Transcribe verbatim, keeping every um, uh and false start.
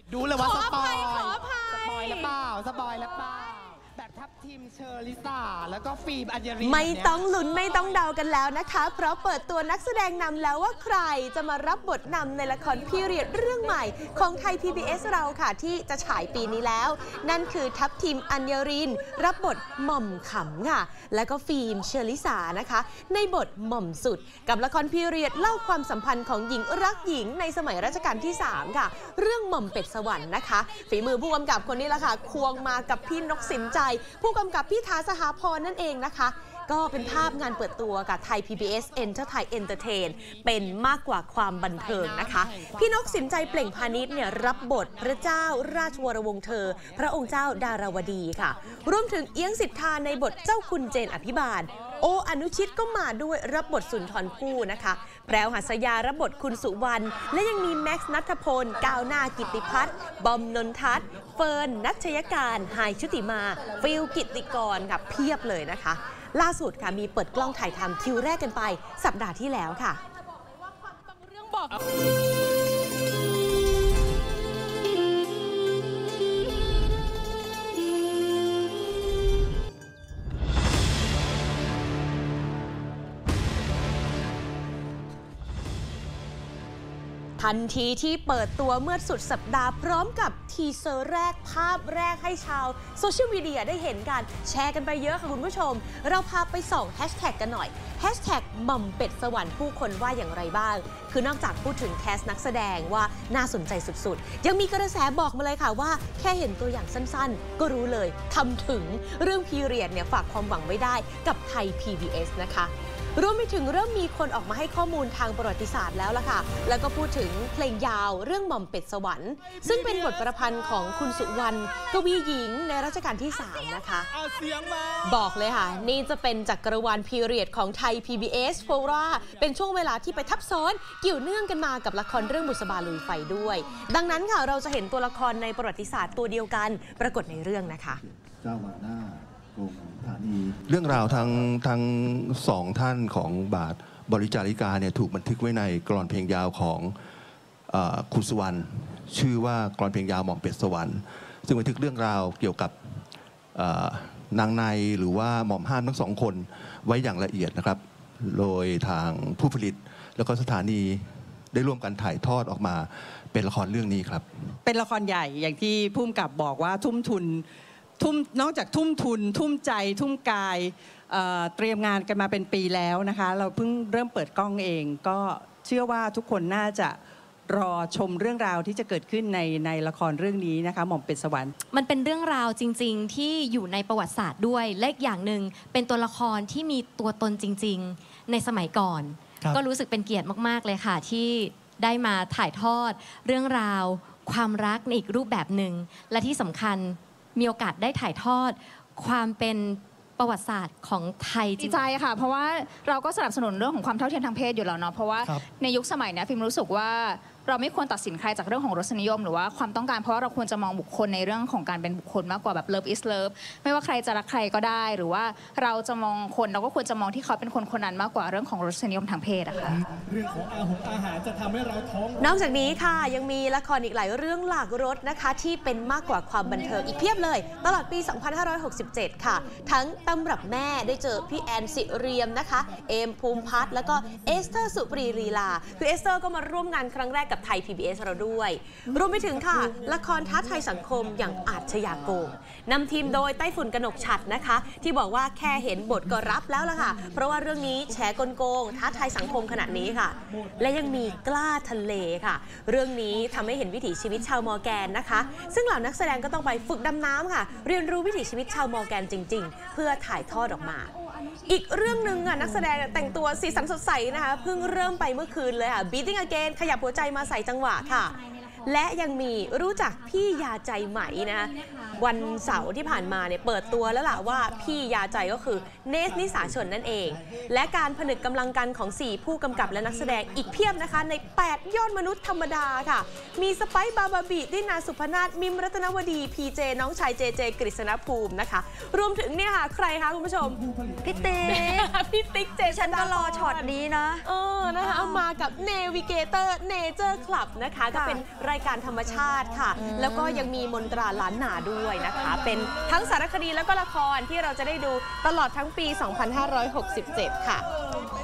ดูเลยว่าสปอยสปอยหแล้วเปล่าสปอยแล้วเปล่าแบบทัพทีมเชอร์ลิซ่าแล้วก็ฟิล์มอัญญรินไม่ต้องลุ้นไม่ต้องเดากันแล้วนะคะเพราะเปิดตัวนักแสดงนำแล้วว่าใครจะมารับบทนำในละครพีเรียดเรื่องใหม่ของไทย พี บี เอส เราค่ะที่จะฉายปีนี้แล้วนั่นคือทัพทีมอัญญรินรับบทหม่อมขำค่ะแล้วก็ฟิล์มเชอร์ลิซ่านะคะในบทหม่อมสุดกับละครพีเรียดเล่าความสัมพันธ์ของหญิงรักหญิงในสมัยรัชกาลที่สามค่ะเรื่องหม่อมเป็ดสวรรค์นะคะฝีมือผู้กำกับคนนี้ละค่ะควงมากับพี่นกสินใจผู้กำกับพี่ท้าสหพรนั่นเองนะคะก็เป็นภาพงานเปิดตัวกับไทย พี บี เอส Enter Thai Entertain เป็นมากกว่าความบันเทิงนะคะพี่นกสินใจเปล่งพาณิชย์เนี่ยรับบทพระเจ้าราชวรวงศ์เธอพระองค์เจ้าดาราวดีค่ะรวมถึงเอี้ยงสิทธาในบทเจ้าคุณเจนอภิบาลโออนุชิตก็มาด้วยรับบทสุนทรภู่นะคะแพรวหัสยารับบทคุณสุวรรณและยังมีแม็กซ์ณัฐพลก้าวหน้ากิตติพัฒน์บอมนนทัศน์เฟิร์นนัชยการไฮชุติมาฟิลกิตติกรค่ะเพียบเลยนะคะล่าสุดค่ะมีเปิดกล้องถ่ายทำคิวแรกกันไปสัปดาห์ที่แล้วค่ะทันทีที่เปิดตัวเมื่อสุดสัปดาห์พร้อมกับทีเซอร์แรกภาพแรกให้ชาวโซเชียลมีเดียได้เห็นกันแชร์กันไปเยอะค่ะคุณผู้ชมเราพาไปส่องแฮชแท็กกันหน่อยแฮชแท็กหม่อมเป็ดสวรรค์ผู้คนว่าอย่างไรบ้างคือนอกจากพูดถึงแคสนักแสดงว่าน่าสนใจสุดๆยังมีกระแสบอกมาเลยค่ะว่าแค่เห็นตัวอย่างสั้นๆก็รู้เลยทำถึงเรื่องพีเรียดเนี่ยฝากความหวังไว้ได้กับไทย พี บี เอส นะคะรวมไปถึงเริ่มมีคนออกมาให้ข้อมูลทางประวัติศาสตร์แล้วล่ะค่ะแล้วก็พูดถึงเพลงยาวเรื่องหม่อมเป็ดสวรรค์ซึ่งเป็นบทประพันธ์ของคุณสุวรรณกวีหญิงในรัชกาลที่สามนะคะบอกเลยค่ะนี่จะเป็นจักรวาลพีเรียดของไทย พี บี เอส เพราะว่าเป็นช่วงเวลาที่ไปทับซ้อนเกี่ยวเนื่องกันมากับละครเรื่องบุษบาลุยไฟด้วยดังนั้นค่ะเราจะเห็นตัวละครในประวัติศาสตร์ตัวเดียวกันปรากฏในเรื่องนะคะเจ้าวันหน้าเรื่องราวทั้งทั้งสองท่านของบาทบริจาริกาเนี่ยถูกบันทึกไว้ในกลอนเพลงยาวของคุณสุวรรณชื่อว่ากลอนเพลงยาวหม่อมเป็ดสวรรค์ซึ่งบันทึกเรื่องราวเกี่ยวกับนางในหรือว่าหม่อมห้ามทั้งสองคนไว้อย่างละเอียดนะครับโดยทางผู้ผลิตแล้วก็สถานีได้ร่วมกันถ่ายทอดออกมาเป็นละครเรื่องนี้ครับเป็นละครใหญ่อย่างที่ผู้กำกับบอกว่าทุ่มทุนทุ่มนอกจากทุ่มทุนทุ่มใจทุ่มกายเ, เตรียมงานกันมาเป็นปีแล้วนะคะเราเพิ่งเริ่มเปิดกล้องเองก็เชื่อว่าทุกคนน่าจะรอชมเรื่องราวที่จะเกิดขึ้นในในละครเรื่องนี้นะคะหม่อมเป็ดสวรรค์มันเป็นเรื่องราวจริงๆที่อยู่ในประวัติศาสตร์ด้วยและอีกอย่างหนึ่งเป็นตัวละครที่มีตัวตนจริงๆในสมัยก่อนก็รู้สึกเป็นเกียรติมากๆเลยค่ะที่ได้มาถ่ายทอดเรื่องราวความรักในอีกรูปแบบหนึ่งและที่สำคัญมีโอกาสได้ถ่ายทอดความเป็นประวัติศาสตร์ของไทยจริงใจค่ะเพราะว่าเราก็สนับสนุนเรื่องของความเท่าเทียมทางเพศอยู่แล้วเนาะเพราะว่าในยุคสมัยนี้ฟิล์มรู้สึกว่าเราไม่ควรตัดสินใครจากเรื่องของรสนิยมหรือว่าความต้องการเพราะว่าเราควรจะมองบุคคลในเรื่องของการเป็นบุคคลมากกว่าแบบ love is love ไม่ว่าใครจะรักใครก็ได้หรือว่าเราจะมองคนเราก็ควรจะมองที่เขาเป็นคนคนนั้นมากกว่าเรื่องของรสนิยมทางเพศอะค่ะเรื่องของอาหารอาหารจะทำให้เราท้องนอกจากนี้ค่ะยังมีละครอีกหลายเรื่องหลากรสนะคะที่เป็นมากกว่าความบันเทิงอีกเพียบเลยตลอดปี สองพันห้าร้อยหกสิบเจ็ด ค่ะทั้งตำรับแม่ได้เจอพี่แอนสิเรียมนะคะเอมภูมิพัฒน์แล้วก็เอสเตอร์สุปรีลีลาคือเอสเตอร์ก็มาร่วมงานครั้งแรกกับไทย พี บี เอส เราด้วยรวมไปถึงค่ะละครท้าทายสังคมอย่างอาชญาโกงนำทีมโดยไต้ฝุ่นกนกฉัตรนะคะที่บอกว่าแค่เห็นบทก็รับแล้วล่ะค่ะเพราะว่าเรื่องนี้แฉกลโกงท้าทายสังคมขนาดนี้ค่ะและยังมีกล้าทะเลค่ะเรื่องนี้ทำให้เห็นวิถีชีวิตชาวมอร์แกนนะคะซึ่งเหล่านักแสดงก็ต้องไปฝึกดำน้ำค่ะเรียนรู้วิถีชีวิตชาวมอร์แกนจริงๆเพื่อถ่ายทอดออกมาอีกเรื่องหนึ่งอ่ะนักแสดงแต่งตัวสีสันสดใสนะคะเพิ่งเริ่มไปเมื่อคืนเลยค่ะ Beating Again ขยับหัวใจมาใส่จังหวะค่ะและยังมีรู้จักพี่ยาใจไหมนะวันเสาร์ที่ผ่านมาเนี่ยเปิดตัวแล้วล่ะว่าพี่ยาใจก็คือเนสนิสาชนนั่นเองและการผนึกกำลังกันของสี่ผู้กำกับและนักแสดงอีกเพียบนะคะในแปดยอดมนุษย์ธรรมดาค่ะมีสไปซ์บาบาบิดินาสุพนาถมิมรัตนวดีพีเจน้องชายเจเจกฤษณภูมินะคะรวมถึงเนี่ยค่ะใครคะคุณผู้ชมพี่ติ๊กพี่ติ๊กเจฉันก็รอช็อตนี้นะเออนะคะเอามากับเนวิเกเตอร์เนเจอร์คลับนะคะก็เป็นรายายการธรรมชาติค่ะ แล้วก็ยังมีมนตราล้านนาด้วยนะคะ เป็นทั้งสารคดีแล้วก็ละครที่เราจะได้ดูตลอดทั้งปี สองพันห้าร้อยหกสิบเจ็ด ค่ะ